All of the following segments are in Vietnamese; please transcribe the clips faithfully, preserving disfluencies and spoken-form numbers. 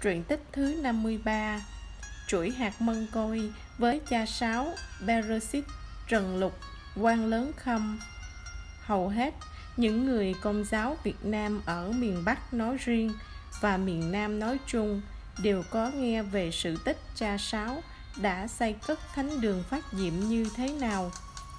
Truyện tích thứ năm mươi ba. Chuỗi hạt mân côi với cha Sáu, Beresít, Trần Lục, Quan Lớn Khâm. Hầu hết những người Công giáo Việt Nam ở miền Bắc nói riêng và miền Nam nói chung đều có nghe về sự tích cha Sáu đã xây cất thánh đường Phát Diệm như thế nào.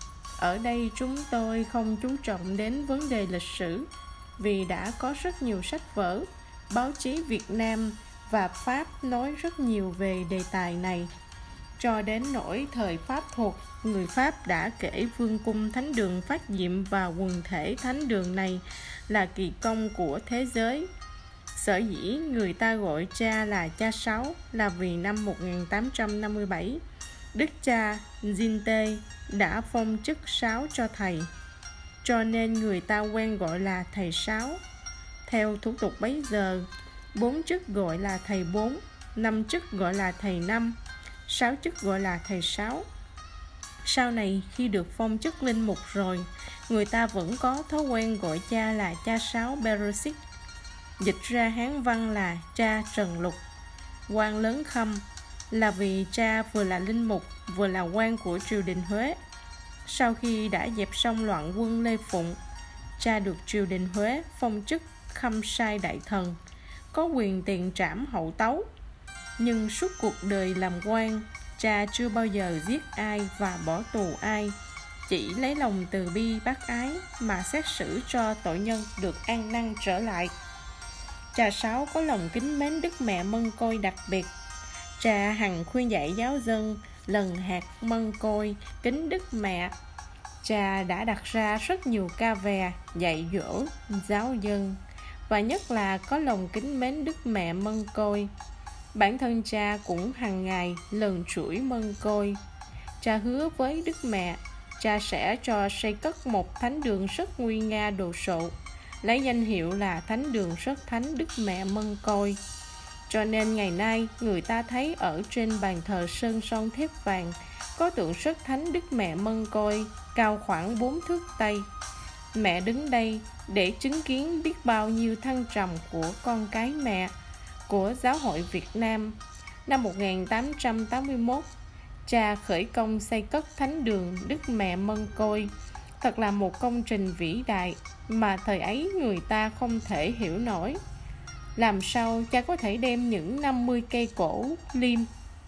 Ở đây chúng tôi không chú trọng đến vấn đề lịch sử, vì đã có rất nhiều sách vở, báo chí Việt Nam và Pháp nói rất nhiều về đề tài này. Cho đến nỗi thời Pháp thuộc, người Pháp đã kể vương cung thánh đường Phát Diệm và quần thể thánh đường này là kỳ công của thế giới. Sở dĩ người ta gọi cha là cha Sáu là vì năm một nghìn tám trăm năm mươi bảy, đức cha Zinte đã phong chức Sáu cho thầy, cho nên người ta quen gọi là thầy Sáu. Theo thủ tục bấy giờ, bốn chức gọi là thầy bốn, năm chức gọi là thầy năm, sáu chức gọi là thầy sáu. Sau này khi được phong chức linh mục rồi, người ta vẫn có thói quen gọi cha là cha Sáu Beresít, dịch ra Hán văn là cha Trần Lục. Quan Lớn Khâm là vì cha vừa là linh mục vừa là quan của triều đình Huế. Sau khi đã dẹp xong loạn quân Lê Phụng, cha được triều đình Huế phong chức Khâm Sai Đại Thần, có quyền tiền trảm hậu tấu. Nhưng suốt cuộc đời làm quan, cha chưa bao giờ giết ai và bỏ tù ai, chỉ lấy lòng từ bi bác ái mà xét xử cho tội nhân được an năng trở lại. Cha Sáu có lòng kính mến Đức Mẹ Mân Côi đặc biệt. Cha hằng khuyên dạy giáo dân lần hạt mân côi kính Đức Mẹ. Cha đã đặt ra rất nhiều ca về dạy dỗ giáo dân, và nhất là có lòng kính mến Đức Mẹ Mân Côi. Bản thân cha cũng hàng ngày lần chuỗi mân côi. Cha hứa với Đức Mẹ, cha sẽ cho xây cất một thánh đường rất nguy nga đồ sộ, lấy danh hiệu là Thánh đường Rất Thánh Đức Mẹ Mân Côi. Cho nên ngày nay người ta thấy ở trên bàn thờ sơn son thép vàng có tượng Rất Thánh Đức Mẹ Mân Côi cao khoảng bốn thước tây. Mẹ đứng đây để chứng kiến biết bao nhiêu thăng trầm của con cái mẹ, của giáo hội Việt Nam. Năm một nghìn tám trăm tám mươi mốt, cha khởi công xây cất thánh đường Đức Mẹ Mân Côi. Thật là một công trình vĩ đại mà thời ấy người ta không thể hiểu nổi. Làm sao cha có thể đem những năm mươi cây cổ lim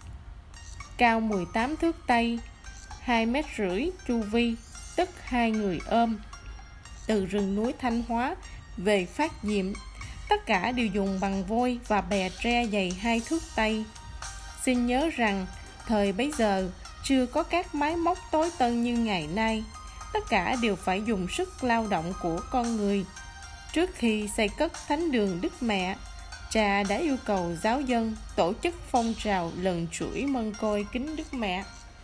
cao mười tám thước tây, hai mét rưỡi chu vi, tức hai người ôm, từ rừng núi Thanh Hóa về Phát Diệm, tất cả đều dùng bằng vôi và bè tre dày hai thước tây. Xin nhớ rằng thời bấy giờ chưa có các máy móc tối tân như ngày nay, tất cả đều phải dùng sức lao động của con người. Trước khi xây cất thánh đường Đức Mẹ, cha đã yêu cầu giáo dân tổ chức phong trào lần chuỗi mân côi kính Đức Mẹ.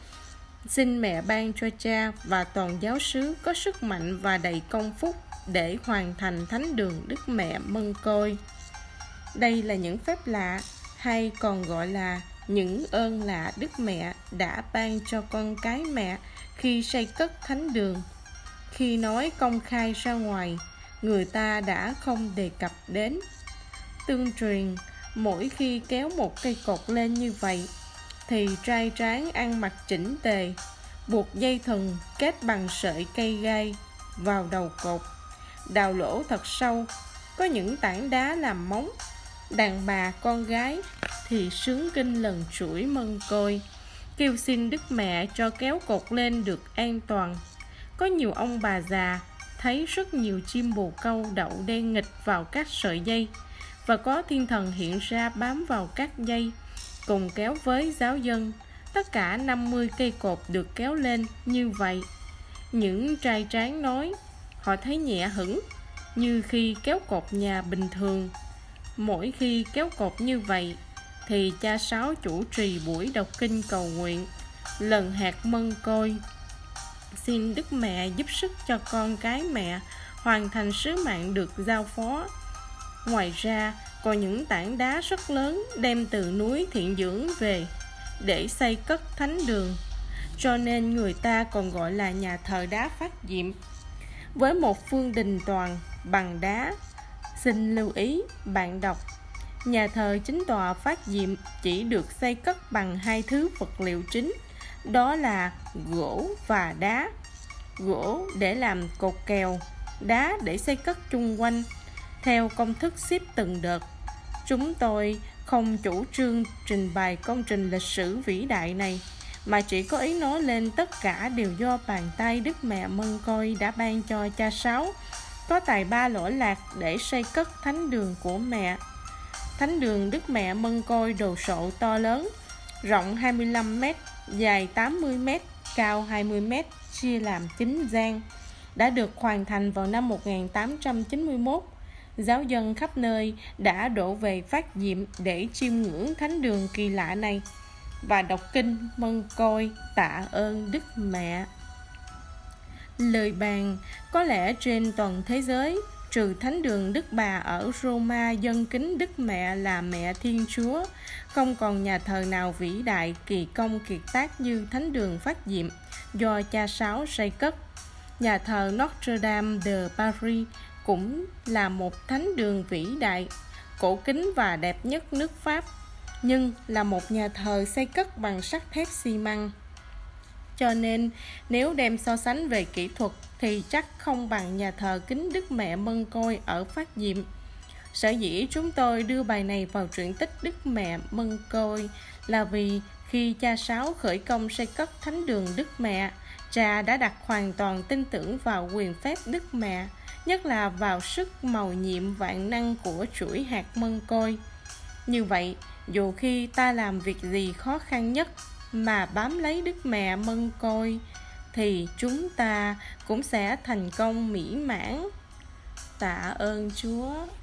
Xin mẹ ban cho cha và toàn giáo xứ có sức mạnh và đầy công phúc để hoàn thành thánh đường Đức Mẹ Mân Côi. Đây là những phép lạ, hay còn gọi là những ơn lạ Đức Mẹ đã ban cho con cái mẹ khi xây cất thánh đường. Khi nói công khai ra ngoài, người ta đã không đề cập đến. Tương truyền, mỗi khi kéo một cây cột lên như vậy, thì trai tráng ăn mặc chỉnh tề, buộc dây thừng kết bằng sợi cây gai vào đầu cột, đào lỗ thật sâu, có những tảng đá làm móng. Đàn bà con gái thì sướng kinh lần chuỗi mân côi, kêu xin Đức Mẹ cho kéo cột lên được an toàn. Có nhiều ông bà già thấy rất nhiều chim bồ câu đậu đen nghịch vào các sợi dây, và có thiên thần hiện ra bám vào các dây, cùng kéo với giáo dân. Tất cả năm mươi cây cột được kéo lên như vậy. Những trai tráng nói họ thấy nhẹ hững như khi kéo cột nhà bình thường. Mỗi khi kéo cột như vậy thì cha Sáu chủ trì buổi đọc kinh cầu nguyện lần hạt mân côi, xin Đức Mẹ giúp sức cho con cái mẹ hoàn thành sứ mạng được giao phó. Ngoài ra còn những tảng đá rất lớn đem từ núi Thiện Dưỡng về để xây cất thánh đường, cho nên người ta còn gọi là nhà thờ đá Phát Diệm, với một phương đình toàn bằng đá. Xin lưu ý bạn đọc, nhà thờ chính tòa Phát Diệm chỉ được xây cất bằng hai thứ vật liệu chính, đó là gỗ và đá. Gỗ để làm cột kèo, đá để xây cất chung quanh, theo công thức xếp từng đợt. Chúng tôi không chủ trương trình bày công trình lịch sử vĩ đại này, mà chỉ có ý nói lên tất cả đều do bàn tay Đức Mẹ Mân Côi đã ban cho cha Sáu, có tài ba lỗi lạc để xây cất thánh đường của mẹ. Thánh đường Đức Mẹ Mân Côi đồ sộ to lớn, rộng hai mươi lăm mét, dài tám mươi mét, cao hai mươi mét, chia làm chín gian, đã được hoàn thành vào năm một nghìn tám trăm chín mươi mốt. Giáo dân khắp nơi đã đổ về Phát Diệm để chiêm ngưỡng thánh đường kỳ lạ này và đọc kinh Mân Côi tạ ơn Đức Mẹ. Lời bàn: có lẽ trên toàn thế giới, trừ thánh đường Đức Bà ở Roma dâng kính Đức Mẹ là Mẹ Thiên Chúa, không còn nhà thờ nào vĩ đại, kỳ công kiệt tác như thánh đường Phát Diệm do cha Sáu xây cất. Nhà thờ Notre Dame de Paris cũng là một thánh đường vĩ đại, cổ kính và đẹp nhất nước Pháp, nhưng là một nhà thờ xây cất bằng sắt thép xi măng. Cho nên nếu đem so sánh về kỹ thuật thì chắc không bằng nhà thờ kính Đức Mẹ Mân Côi ở Phát Diệm. Sở dĩ chúng tôi đưa bài này vào truyện tích Đức Mẹ Mân Côi là vì khi cha Sáu khởi công xây cất thánh đường Đức Mẹ, cha đã đặt hoàn toàn tin tưởng vào quyền phép Đức Mẹ, nhất là vào sức mầu nhiệm vạn năng của chuỗi hạt mân côi. Như vậy, dù khi ta làm việc gì khó khăn nhất mà bám lấy Đức Mẹ Mân Côi, thì chúng ta cũng sẽ thành công mỹ mãn. Tạ ơn Chúa.